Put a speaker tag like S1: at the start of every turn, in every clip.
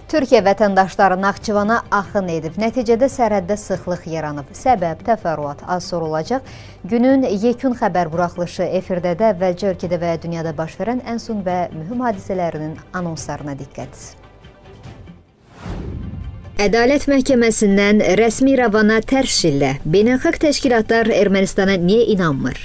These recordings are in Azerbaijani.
S1: Türkiyə vətəndaşları Naxçıvana axın edib. Nəticədə sərhəddə sıxlıq yaranıb. Səbəb, təfərrüat az sonra olacaq. Günün yekun xəbər buraxılışı efirdədə əvvəlcə ölkədə və dünyada baş verən ən son və mühüm hadisələrinin anonslarına diqqət. Ədalət Məhkəməsindən rəsmi İrəvana tərs şillə. Beynəlxalq təşkilatlar Ermənistana niyə inanmır?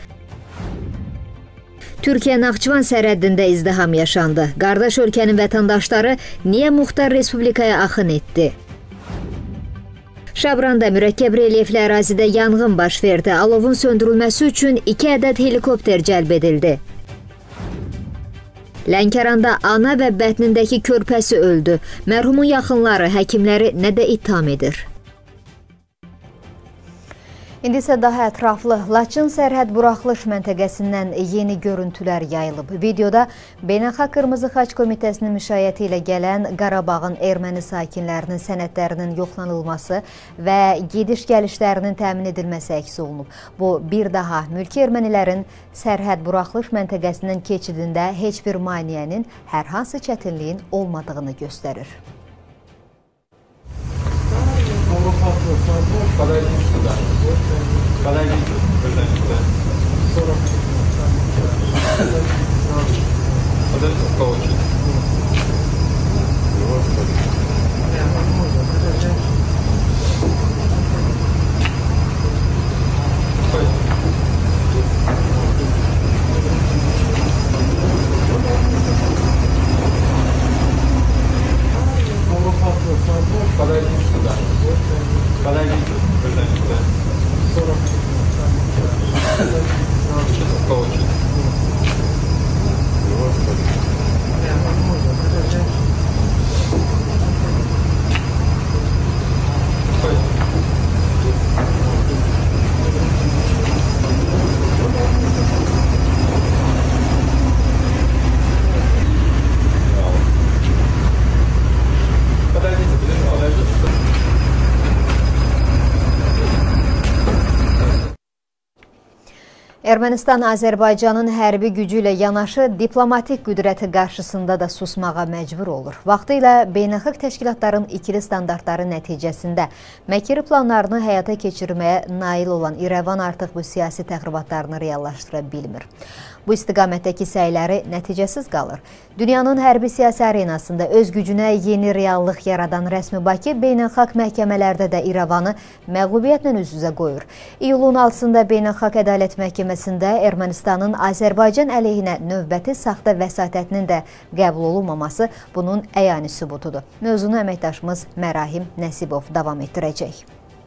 S1: Türkiyə Naxçıvan sərhəddində izdiham yaşandı. Qardaş ölkənin vətəndaşları niyə Muxtar Respublikaya axın etdi? Şabranda mürəkkəb relyefli ərazidə yanğın baş verdi. Alovun söndürülməsi üçün 2 ədəd helikopter cəlb edildi. Lənkəranda ana və bətnindəki körpəsi öldü. Mərhumun yaxınları həkimləri nədə ittiham edir? İndi isə daha ətraflı Laçın sərhəd buraxılış məntəqəsindən yeni görüntülər yayılıb. Videoda Beynəlxalq Qırmızı Xaç Komitəsinin müşayiəti ilə gələn Qarabağın erməni sakinlərinin sənədlərinin yoxlanılması və gediş-gəlişlərinin təmin edilməsi əks olunub. Bu, bir daha mülki ermənilərin sərhəd buraxılış məntəqəsinin keçidində heç bir maneənin, hər hansı çətinliyin olmadığını göstərir. Ermənistan Azərbaycanın hərbi gücü ilə yanaşı diplomatik qüdrəti qarşısında da susmağa məcbur olur. Vaxtilə beynəlxalq təşkilatların ikili standartları nəticəsində məkiri planlarını həyata keçirməyə nail olan İrəvan artıq bu siyasi təxribatlarını reallaşdıra bilmir. Bu istiqamətdəki səyləri nəticəsiz qalır. Dünyanın hərbi siyasi arenasında öz gücünə yeni reallıq yaradan rəsmi Bakı beynəlxalq məhkəmələrdə də İrəvanı məğlubiyyətlə üz-üzə qoyur. İyulun 6-sında Beynəlxalq Ədalət Məhkəməsində Ermənistanın Azərbaycan əleyhinə növbəti saxta vəsatətinin də qəbul olunmaması bunun əyani sübutudur. Mövzunu əməkdaşımız Mərahim Nəsibov davam etdirəcək.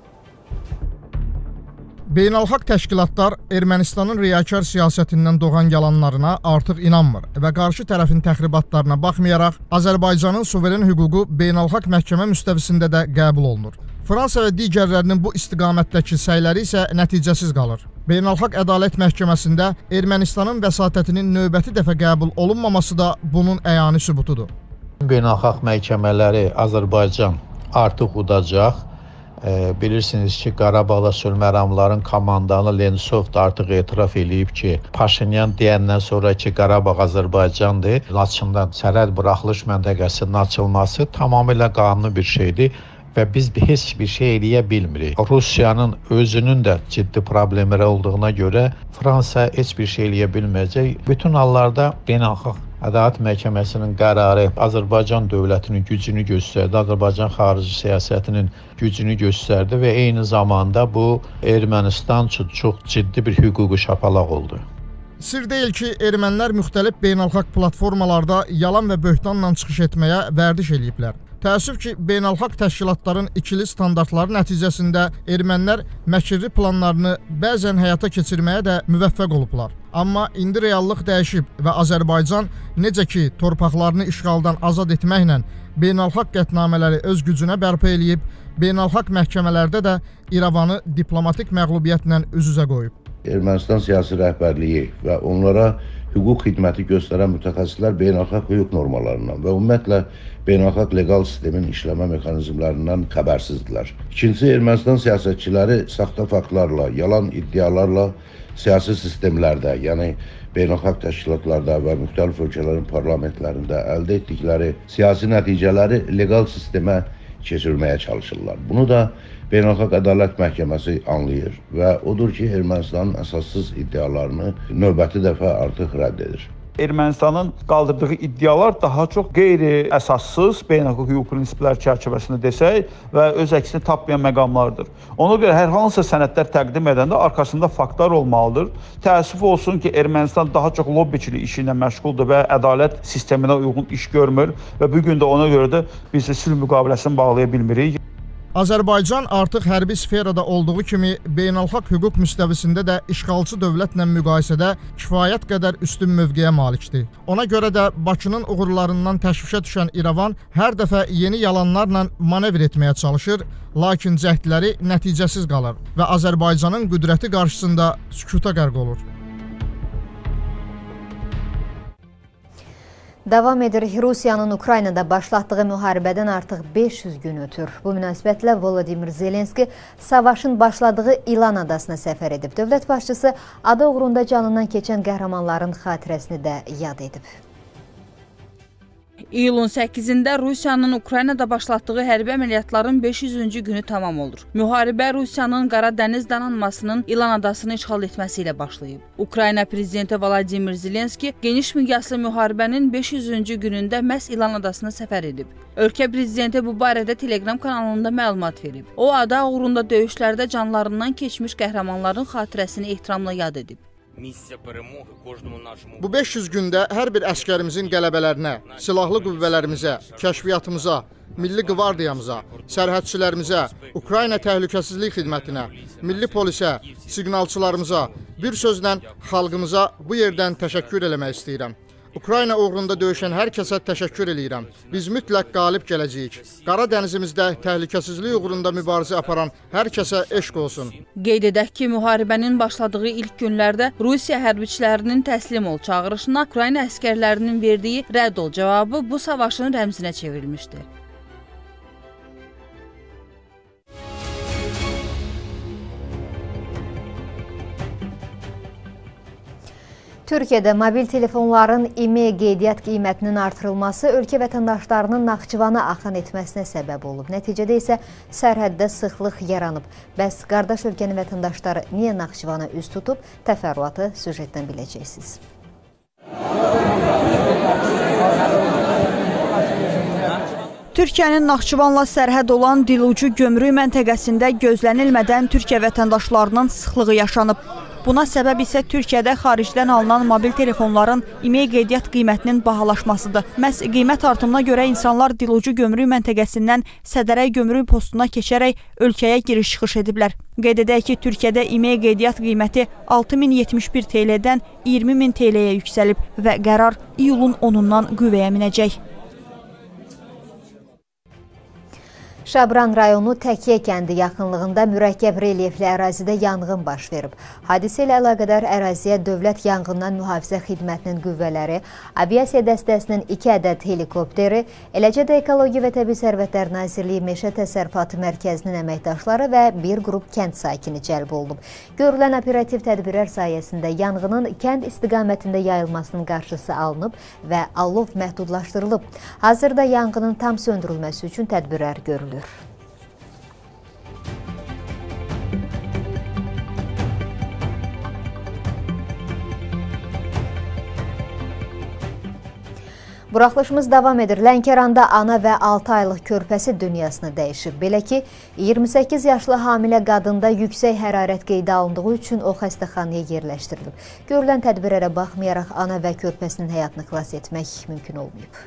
S2: Beynəlxalq təşkilatlar Ermənistanın riyakar siyasətindən doğan yalanlarına artıq inanmır və qarşı tərəfin təxribatlarına baxmayaraq Azərbaycanın suveren hüququ beynəlxalq məhkəmə müstəvisində də qəbul olunur. Fransa və digərlərinin bu istiqamətdəki səyləri isə nəticəsiz qalır. Beynəlxalq Ədalət Məhkəməsində Ermənistanın vəsatətinin növbəti dəfə qəbul olunmaması da bunun əyani sübutudur.
S3: Beynəlxalq məhkəmələri Azərbaycan artıq udacaq. Bilirsiniz ki, Qarabağda sülhməramların komandanı Lensov da artıq etiraf edib ki, Paşinyan deyəndən sonra ki, Qarabağ Azərbaycandır. Laçından sərhəd buraxılış məntəqəsinin açılması tamamilə qanuni bir şeydir və biz heç bir şey eləyə bilmirik. Rusiyanın özünün də ciddi problemləri olduğuna görə Fransa heç bir şey eləyə bilməyəcək. Bütün hallarda Beynəlxalq Ədalət Məhkəməsinin qərarı Azərbaycan dövlətinin gücünü göstərdi, Azərbaycan xarici siyasətinin gücünü göstərdi və eyni zamanda bu Ermənistan üçün çox ciddi bir hüquqi şapalaq oldu.
S2: Sir deyil ki, ermənilər müxtəlif beynəlxalq platformalarda yalan və böhtanla çıxış etməyə vərdiş eləyiblər. Təəssüf ki, beynəlxalq təşkilatların ikili standartları nəticəsində ermənilər məkirli planlarını bəzən həyata keçirməyə də müvəffəq olublar. Amma indi reallıq dəyişib və Azərbaycan necə ki, torpaqlarını işğaldan azad etməklə beynəlxalq qətnamələri öz gücünə bərpa eləyib, beynəlxalq məhkəmələrdə də İrəvanı diplomatik məğlubiyyətlə üz-üzə qoyub.
S4: Ermənistan siyasi rəhbərliyi və onlara hüquq xidməti göstərən mütəxəssislər beynəlxalq hüquq normalarından və ümumiyyətlə beynəlxalq legal sistemin işləmə mexanizmlərindən xəbərsizdirlər. İkincisi, Ermənistan siyasətçiləri saxta faktlarla, yalan iddialarla siyasi sistemlərdə, yəni beynəlxalq təşkilatlarda və müxtəlif ölkələrin parlamentlərində əldə etdikləri siyasi nəticələri legal sistemə keçirməyə çalışırlar. Bunu da Beynəlxalq Ədalət Məhkəməsi anlayır və odur ki, Ermənistanın əsassız iddialarını növbəti dəfə artıq rədd edir.
S5: Ermənistanın qaldırdığı iddialar daha çox qeyri-əsassız beynəlxalq hüquq prinsipləri çərçivəsində desək və öz əksini tapmayan məqamlardır. Ona görə hər hansısa sənədlər təqdim edəndə arxasında faktlar olmalıdır. Təəssüf olsun ki, Ermənistan daha çox lobbiçilik işi ilə məşğuldur və ədalət sisteminə uyğun iş görmür və bugün də ona görə də biz sülh müqaviləsini bağlaya bilmirik.
S2: Azərbaycan artıq hərbi sferada olduğu kimi beynəlxalq hüquq müstəvisində də işğalçı dövlətlə müqayisədə kifayət qədər üstün mövqeyə malikdir. Ona görə də Bakının uğurlarından təşvişə düşən İrəvan hər dəfə yeni yalanlarla manevr etməyə çalışır, lakin cəhdləri nəticəsiz qalır və Azərbaycanın qüdrəti qarşısında sükuta qərq olur.
S1: Davam edir. Rusiyanın Ukraynada başlatdığı müharibədən artıq 500 gün ötür. Bu münasibətlə Volodymyr Zelenski savaşın başladığı İlan adasına səfər edib. Dövlət başçısı ada uğrunda canından keçən qəhrəmanların xatirəsini də yad edib.
S6: İyulun 8-də Rusiyanın Ukraynada başlatdığı hərbi əməliyyatların 500-cü günü tamam olur. Müharibə Rusiyanın Qara Dəniz donanmasının İlan adasını işğal etməsi ilə başlayıb. Ukrayna prezidenti Volodymyr Zelenski geniş miqyaslı müharibənin 500-cü günündə məhz İlan adasına səfər edib. Ölkə prezidenti bu barədə Telegram kanalında məlumat verib. O, ada uğrunda döyüşlərdə canlarından keçmiş qəhrəmanların xatirəsini ehtiramla yad edib.
S2: Bu 500 gündə hər bir əskərimizin qələbələrinə, silahlı qüvvələrimizə, kəşfiyyatımıza, milli qvardiyamıza, sərhədçilərimizə, Ukrayna Təhlükəsizlik Xidmətinə, milli polisə, siqnalçılarımıza, bir sözlə xalqımıza bu yerdən təşəkkür eləmək istəyirəm. Ukrayna uğrunda döyüşən hər kəsə təşəkkür eləyirəm. Biz mütləq qalib gələcəyik. Qara dənizimizdə təhlükəsizlik uğrunda mübarizə aparan hər kəsə eşq olsun.
S6: Qeyd edək ki, müharibənin başladığı ilk günlərdə Rusiya hərbiçilərinin təslim ol çağırışına Ukrayna əskərlərinin verdiyi rədd ol cavabı bu savaşın rəmzinə çevrilmişdi.
S1: Türkiyədə mobil telefonların e-mail qeydiyyat qiymətinin artırılması ölkə vətəndaşlarının Naxçıvana axın etməsinə səbəb olub. Nəticədə isə sərhəddə sıxlıq yaranıb. Bəs qardaş ölkənin vətəndaşları niyə Naxçıvana üz tutub? Təfərrüatı süjetdən biləcəksiniz.
S7: Türkiyənin Naxçıvanla sərhəd olan Dilucu gömrük məntəqəsində gözlənilmədən Türkiyə vətəndaşlarının sıxlığı yaşanıb. Buna səbəb isə Türkiyədə xaricdən alınan mobil telefonların e-mail qeydiyyat qiymətinin bahalaşmasıdır. Məhz qiymət artımına görə insanlar Dilucu gömrük məntəqəsindən Sədərək gömrük postuna keçərək ölkəyə giriş-çıxış ediblər. Qeyd edək ki, Türkiyədə e-mail qeydiyyat qiyməti 6071 TL-dən 20000 TL-yə yüksəlib və qərar iyulun 10-undan qüvvəyə minəcək.
S1: Şabran rayonu Təkiyə kəndi yaxınlığında mürəkkəb relyefli ərazidə yanğın baş verib. Hadisə ilə əlaqədar əraziyə Dövlət Yanğından Mühafizə Xidmətinin qüvvələri, aviasiya dəstəsinin 2 ədəd helikopteri, eləcə də Ekologiya və Təbii Sərvətlər Nazirliyi Meşə Təsərrüfatı Mərkəzinin əməkdaşları və bir qrup kənd sakini cəlb olunub. Görülən operativ tədbirlər sayəsində yanğının kənd istiqamətində yayılmasının qarşısı alınıb və alov məhdudlaşdırılıb. Hazırda yanğının tam söndürülməsi üçün tədbirlər görülür. Buraxılışımız davam edir. Lənkəranda ana və 6 aylıq körpəsi dünyasını dəyişib. Belə ki, 28 yaşlı hamilə qadında yüksək hərarət qeydə alındığı üçün o xəstəxanaya yerləşdirilib. Görülən tədbirlərə baxmayaraq ana və körpəsinin həyatını xilas etmək mümkün olmayıb.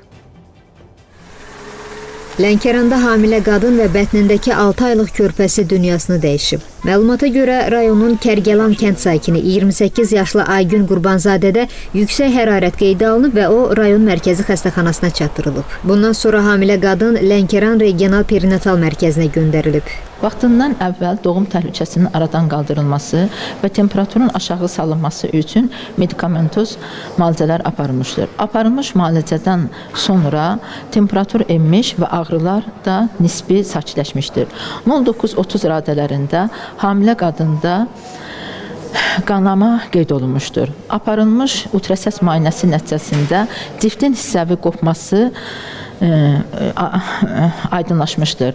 S1: Lənkəranda hamilə qadın və bətnindəki 6 aylıq körpəsi dünyasını dəyişib. Məlumata görə rayonun Kərgəlan kənd sakini 28 yaşlı Aygün Qurbanzadədə yüksək hərarət qeydə alınıb və o rayon mərkəzi xəstəxanasına çatdırılıb. Bundan sonra hamilə qadın Lənkəran Regional Perinatal Mərkəzinə göndərilib.
S8: Vaxtından əvvəl doğum təhlükəsinin aradan qaldırılması və temperaturun aşağı salınması üçün medikamentoz müalicələr aparılmışdır. Aparılmış müalicədən sonra temperatur enmiş və ağrılar da nisbi sakitləşmişdir. 09-30 radələrində hamilə qadında qanama qeyd olunmuşdur. Aparılmış ultrasəs müayinəsi nəticəsində ciftin hissəvi qopması aydınlaşmışdır.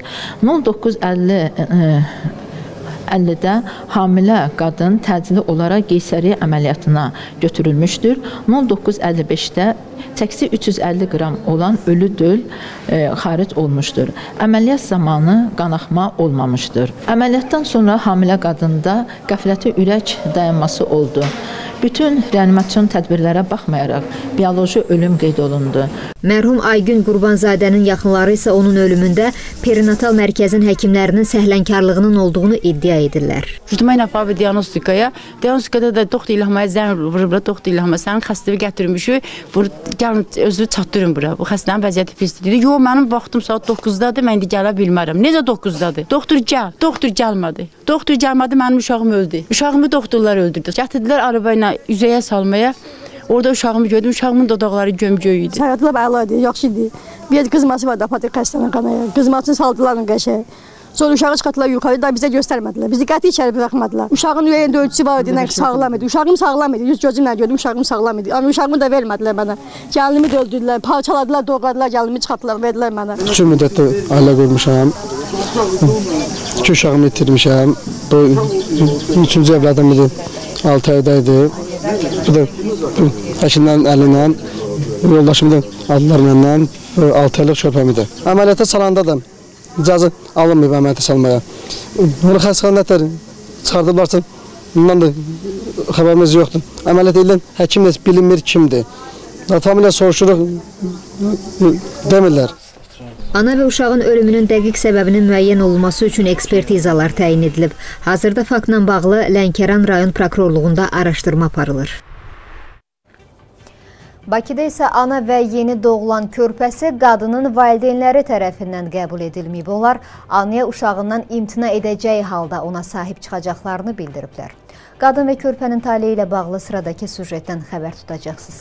S8: 09:50-də hamilə qadın təcili olaraq qeysəriyyə əməliyyatına götürülmüşdür. 09:55-də çəkisi 350 qram olan ölü döl xaric olmuşdur. Əməliyyat zamanı qanaxma olmamışdır. Əməliyyatdan sonra hamilə qadında qəflətli ürək dayanması oldu. Bütün reanimasyon tədbirlərə baxmayaraq bioloji ölüm qeyd olundu.
S1: Mərhum Aygün Qurbanzadənin yaxınları isə onun ölümündə perinatal mərkəzin həkimlərinin səhlənkarlığının olduğunu iddia edirlər.
S9: Mən aparıb diagnostikaya. Diagnostikada da doktor İlhamaya zəng vurublar. Doktor İlhama sənin xəstəvi gətirmişik. Gəlin özünü çatdırın bura. Bu xəstənin vəziyyəti pisdir. Dedi, yox, mənim vaxtım saat 9-dadır, mən indi gələ bilmərəm. Necə 9-dadır? Doktor gəl. Doktor gəlmədi. Doktor gəlmədi, mənim uşağım öldü. Uşağımı doktorlar öldürdü. Gətirdilər arabayla üzəyə salmaya. Orada uşağımı gördüm, uşağımın dodaqları gömgöy idi.
S10: Həyatlar əla idi, yaxşı idi. Bir qızması vardı, apatik xəstəxanaya. Qızmasını saldılar qəşəng. Sonra uşağı çıxartdılar yuxarı, da bizə göstərmədilər. Bizi qəti içəri buraxmadılar. Uşağın ürəyində ölçüsü var idi, sağlam idi. Uşağım sağlam idi, yüz gözümlə gördüm, uşağım sağlam idi. Amma uşağımı da vermədilər mənə. Gəlinimi də öldürdülər, parçaladılar, doğradılar, gəlinimi çıxartdılar, verdilər mənə.
S11: 3 müddətdə ailə qurmuşam. 2 uşağımı itirmişəm. Bu 3-cü övladım idi, 6 ayda idi. Bu da həkimlərin əli ilə, yoldaşım da aldılar məndən, 6 aylıq körpəm idi. Əməliyyata salanda da icazə alınmayıb əməliyyata salmaya. Bunu xəstəxanətlər çıxardıblarsa, bundan da xəbərimiz yoxdur. Əməliyyat edilən həkim də bilinmir kimdir. Familiya soruşuruq, demirlər.
S1: Ana və uşağın ölümünün dəqiq səbəbinin müəyyən olunması üçün ekspertizalar təyin edilib. Hazırda faktla bağlı Lənkəran rayon prokurorluğunda araşdırma aparılır. Bakıda isə ana və yeni doğulan körpəsi qadının valideynləri tərəfindən qəbul edilməyib. Onlar anaya uşağından imtina edəcəyi halda ona sahib çıxacaqlarını bildiriblər. Qadın və körpənin taleyi ilə bağlı sıradakı süjetdən xəbər tutacaqsınız.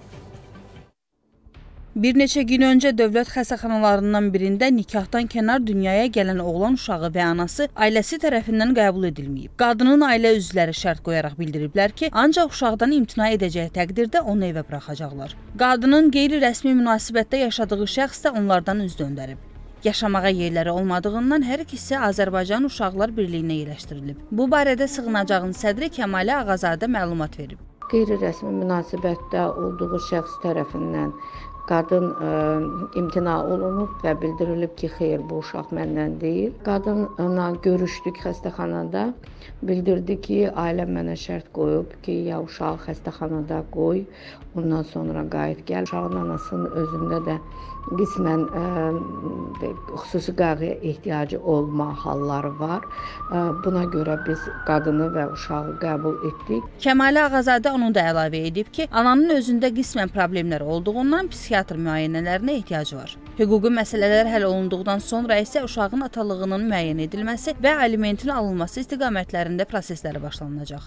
S6: Bir neçə gün öncə dövlət xəstəxanalarından birində nikahdan kənar dünyaya gələn oğlan uşağı və anası ailəsi tərəfindən qəbul edilməyib. Qadının ailə üzvləri şərt qoyaraq bildiriblər ki, ancaq uşaqdan imtina edəcəyi təqdirdə onu evə buraxacaqlar. Qadının qeyri-rəsmi münasibətdə yaşadığı şəxs də onlardan üz döndərib. Yaşamağa yerləri olmadığından hər ikisi Azərbaycan Uşaqlar Birliyinə yerləşdirilib. Bu barədə sığınacağın sədri Kəmalə Ağazadə məlumat verib.
S12: Qeyri-rəsmi münasibətdə olduğu şəxs tərəfindən qadın imtina olunub və bildirilib ki, xeyr, bu uşaq məndən deyil. Qadınla görüşdük xəstəxanada. Bildirdi ki, ailəm mənə şərt qoyub ki, ya uşağı xəstəxanada qoy, ondan sonra qayıt gəl. Uşağın anasının özündə də qismən xüsusi qayğıya ehtiyacı olma halları var. Buna görə biz qadını və uşağı qəbul etdik.
S6: Kəmalə Ağazadə onun da əlavə edib ki, ananın özündə qismən problemlər olduğundan psixiatr müayinələrinə ehtiyacı var. Hüquqi məsələlər həll olunduqdan sonra isə uşağın atalığının müəyyən edilməsi və alimentin alınması istiqamətlərində prosesləri başlanılacaq.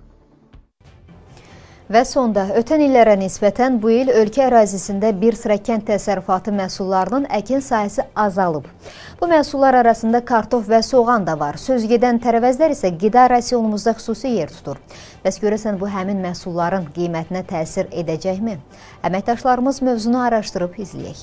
S1: Və sonda, ötən illərə nisbətən bu il ölkə ərazisində bir sıra kənd təsərrüfatı məhsullarının əkin sahəsi azalıb. Bu məhsullar arasında kartof və soğan da var. Sözgedən tərəvəzlər isə qida rasionumuzda xüsusi yer tutur. Bəs görəsən bu həmin məhsulların qiymətinə təsir edəcəkmi? Əməkdaşlarımız mövzunu araşdırıb izləyək.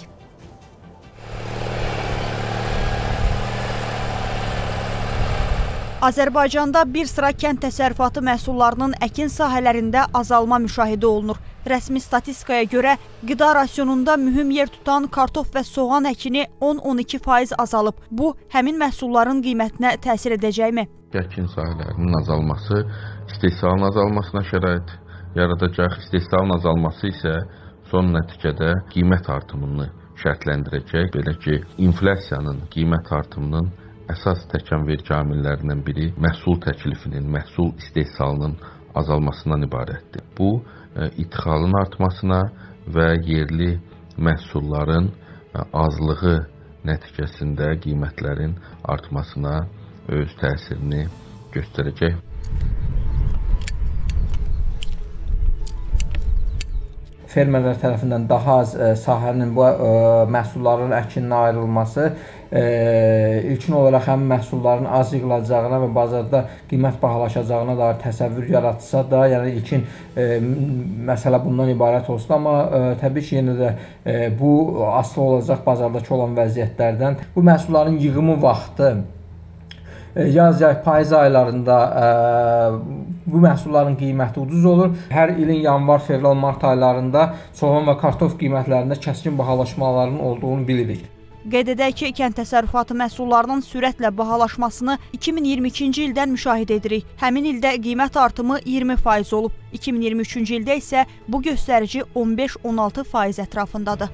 S7: Azərbaycanda bir sıra kənd təsərrüfatı məhsullarının əkin sahələrində azalma müşahidə olunur. Rəsmi statistikaya görə qida rasionunda mühüm yer tutan kartof və soğan əkini 10-12% azalıb. Bu, həmin məhsulların qiymətinə təsir edəcəkmi?
S13: Əkin sahələrinin azalması istehsalın azalmasına şərait yaradacaq. İstehsalın azalması isə son nəticədə qiymət artımını şərtləndirəcək. Belə ki, inflyasiyanın qiymət artımının əsas təkan verici amillərindən biri məhsul təklifinin, məhsul istehsalının azalmasından ibarətdir. Bu, idxalın artmasına və yerli məhsulların azlığı nəticəsində qiymətlərin artmasına öz təsirini göstərəcək.
S14: fermerlər tərəfindən daha az sahənin bu məhsulların əkindən ayrılması ilkin olaraq həm məhsulların az yığılacağına və bazarda qiymət bahalaşacağına dair təsəvvür yaratsa da, yəni ilkin məsələ bundan ibarət olsun, amma təbii ki, yenə də bu asılı olacaq bazardakı olan vəziyyətlərdən. Bu məhsulların yığımı vaxtı yaz, yay, payız aylarında bu məhsulların qiyməti ucuz olur. Hər ilin yanvar, fevral, mart aylarında soğan və kartof qiymətlərində kəskin bahalaşmaların olduğunu bilirik.
S7: Qeyd edək ki, kənd təsərrüfatı məhsullarının sürətlə bahalaşmasını 2022-ci ildən müşahidə edirik. Həmin ildə qiymət artımı 20% olub. 2023-cü ildə isə bu göstərici 15-16% ətrafındadır.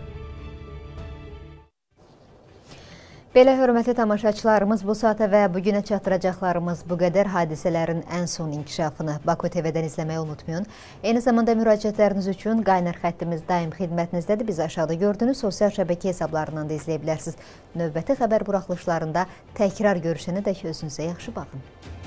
S1: Belə hörmətli tamaşaçılarımız, bu saata və bugünə çatdıracaqlarımız bu qədər. Hadisələrin ən son inkişafını Baku TV-dən izləməyi unutmayın. Eyni zamanda müraciətləriniz üçün qaynar xəttimiz daim xidmətinizdədir. Biz aşağıda gördüyünüz sosial şəbəkə hesablarından da izləyə bilərsiniz. Növbəti xəbər buraxılışlarında təkrar görüşənə dək özünüzə yaxşı baxın.